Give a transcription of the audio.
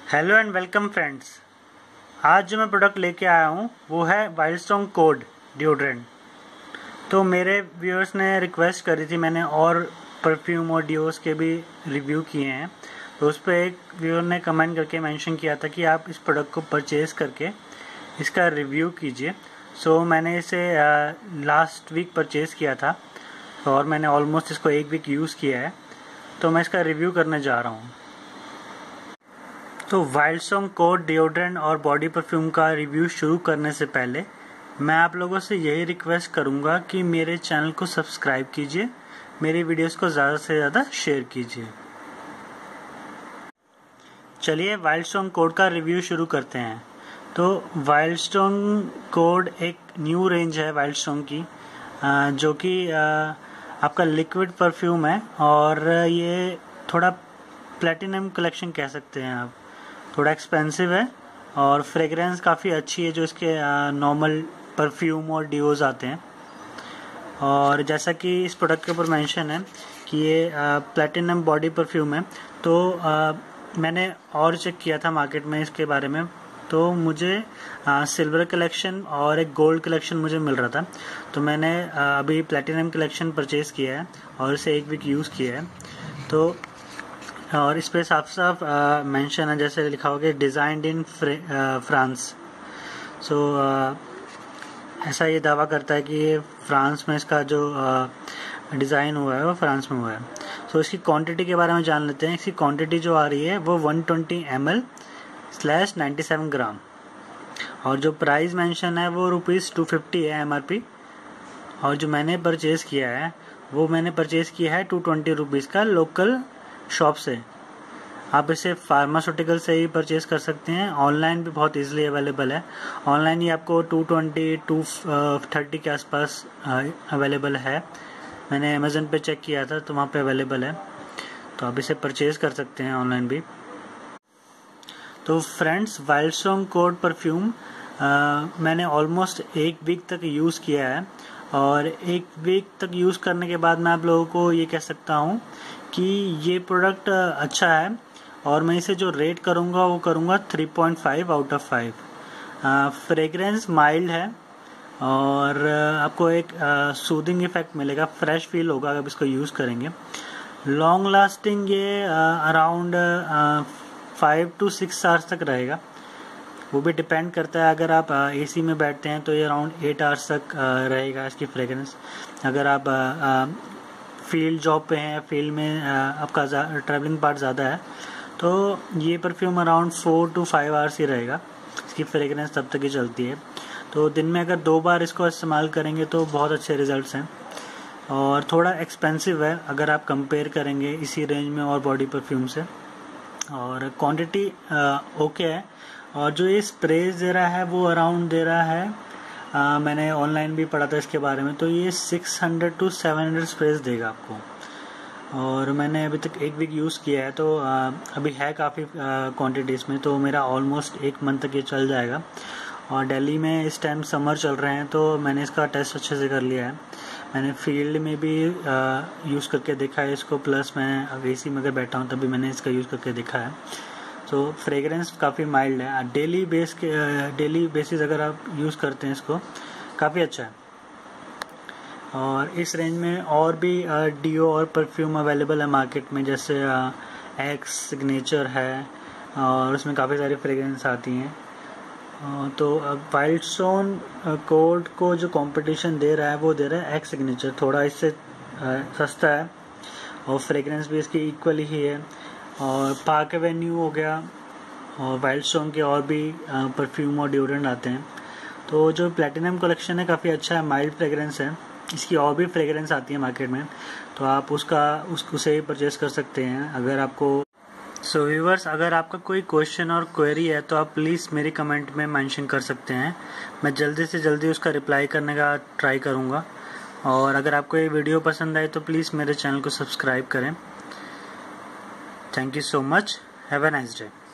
Hello and welcome friends. आज जो मैं प्रोडक्ट लेके आया हूँ वो है वाइल्डस्टोन कोड डिओड्रेंट। तो मेरे व्यूअर्स ने रिक्वेस्ट करी थी, मैंने और परफ्यूम और डिओस के भी रिव्यू किए हैं। तो उस पर एक व्यूअर ने कमेंट करके मेंशन किया था कि आप इस प्रोडक्ट को परचेज़ करके इसका रिव्यू कीजिए। सो मैंने इसे लास्ट वीक परचेज़ किया था और मैंने ऑलमोस्ट इसको एक वीक यूज़ किया है। तो मैं इसका रिव्यू करने जा रहा हूँ। तो वाइल्डस्टोन कोड डिओड्रेंट और बॉडी परफ्यूम का रिव्यू शुरू करने से पहले मैं आप लोगों से यही रिक्वेस्ट करूंगा कि मेरे चैनल को सब्सक्राइब कीजिए, मेरी वीडियोस को ज़्यादा से ज़्यादा शेयर कीजिए। चलिए वाइल्डस्टोन कोड का रिव्यू शुरू करते हैं। तो वाइल्डस्टोन कोड एक न्यू रेंज है वाइल्डस्टोन की, जो कि आपका लिक्विड परफ्यूम है और ये थोड़ा प्लेटिनम कलेक्शन कह सकते हैं आप। थोड़ा एक्सपेंसिव है और फ्रेगरेंस काफ़ी अच्छी है जो इसके नॉर्मल परफ्यूम और डिओज आते हैं। और जैसा कि इस प्रोडक्ट के ऊपर मेंशन है कि ये प्लेटिनम बॉडी परफ्यूम है, तो मैंने और चेक किया था मार्केट में इसके बारे में, तो मुझे सिल्वर कलेक्शन और एक गोल्ड कलेक्शन मुझे मिल रहा था। तो मैंने अभी प्लेटिनम कलेक्शन परचेज़ किया है और इसे एक वीक यूज़ किया है। तो और इस पे साफ साफ मेंशन है, जैसे लिखा होगा डिज़ाइंड इन फ्रांस। सो ऐसा ये दावा करता है कि ये फ्रांस में इसका जो डिज़ाइन हुआ है वो फ्रांस में हुआ है। सो इसकी क्वांटिटी के बारे में जान लेते हैं। इसकी क्वांटिटी जो आ रही है वो 120 ml/97 ग्राम और जो प्राइस मेंशन है वो ₹250 है MRP। और जो मैंने परचेज़ किया है वो मैंने परचेज़ किया है ₹220 का लोकल शॉप से। आप इसे फार्मास्यूटिकल से ही परचेज कर सकते हैं। ऑनलाइन भी बहुत इजीली अवेलेबल है। ऑनलाइन ही आपको 220-230 के आसपास अवेलेबल है। मैंने अमेज़न पे चेक किया था तो वहाँ पे अवेलेबल है, तो आप इसे परचेज कर सकते हैं ऑनलाइन भी। तो फ्रेंड्स, वाइल्डस्टोन कोड परफ्यूम मैंने ऑलमोस्ट एक वीक तक यूज़ किया है और एक वीक तक यूज़ करने के बाद मैं आप लोगों को ये कह सकता हूँ कि ये प्रोडक्ट अच्छा है और मैं इसे जो रेट करूँगा वो करूँगा 3.5 आउट ऑफ 5। फ्रेगरेंस माइल्ड है और आपको एक सूदिंग इफेक्ट मिलेगा, फ्रेश फील होगा अगर इसको यूज़ करेंगे। लॉन्ग लास्टिंग ये अराउंड 5 to 6 आवर्स तक रहेगा। वो भी डिपेंड करता है, अगर आप एसी में बैठते हैं तो ये अराउंड 8 आवर्स तक रहेगा इसकी फ्रेगरेंस। अगर आप फील्ड जॉब पे हैं, फील्ड में आपका ट्रैवलिंग पार्ट ज़्यादा है, तो ये परफ्यूम अराउंड 4 to 5 आवर्स ही रहेगा। इसकी फ्रेगरेंस तब तक ही चलती है। तो दिन में अगर 2 बार इसको इस्तेमाल करेंगे तो बहुत अच्छे रिजल्ट्स हैं। और थोड़ा एक्सपेंसिव है अगर आप कंपेयर करेंगे इसी रेंज में और बॉडी परफ्यूम से। और क्वांटिटी ओके है। और जो ये स्प्रेज दे रहा है वो अराउंड दे रहा है, मैंने ऑनलाइन भी पढ़ा था इसके बारे में, तो ये 600 to 700 स्प्रेज देगा आपको। और मैंने अभी तक एक वीक यूज़ किया है, तो अभी है काफ़ी क्वांटिटीज़ में, तो मेरा ऑलमोस्ट 1 मंथ तक ये चल जाएगा। और दिल्ली में इस टाइम समर चल रहे हैं तो मैंने इसका टेस्ट अच्छे से कर लिया है। मैंने फील्ड में भी यूज़ करके देखा है इसको, प्लस मैं अब एसी में अगर बैठा हूँ तभी मैंने इसका यूज़ करके देखा है। तो फ्रेगरेंस काफ़ी माइल्ड है। डेली बेसिस अगर आप यूज़ करते हैं इसको, काफ़ी अच्छा है। और इस रेंज में और भी डिओ और परफ्यूम अवेलेबल है मार्केट में, जैसे एक्स सिग्नेचर है और उसमें काफ़ी सारी फ्रेगरेंस आती हैं। तो वाइल्डस्टोन कोड को जो कंपटीशन दे रहा है वो दे रहा है एक्स सिग्नेचर, थोड़ा इससे सस्ता है और फ्रेगरेंस भी इसकी इक्वली ही है। और पार्क एवेन्यू हो गया और वाइल्डस्टोन के और भी परफ्यूम और डिओड्रेंट आते हैं। तो जो प्लेटिनम कलेक्शन है काफ़ी अच्छा है, माइल्ड फ्रेगरेंस है। इसकी और भी फ्रेगरेंस आती है मार्केट में, तो आप उससे ही परचेस कर सकते हैं अगर आपको। सो व्यूअर्स, अगर आपका कोई क्वेश्चन और क्वेरी है तो आप प्लीज़ मेरी कमेंट में मेंशन कर सकते हैं। मैं जल्दी से जल्दी उसका रिप्लाई करने का ट्राई करूँगा। और अगर आपको ये वीडियो पसंद आए तो प्लीज़ मेरे चैनल को सब्सक्राइब करें। Thank you so much. Have a nice day.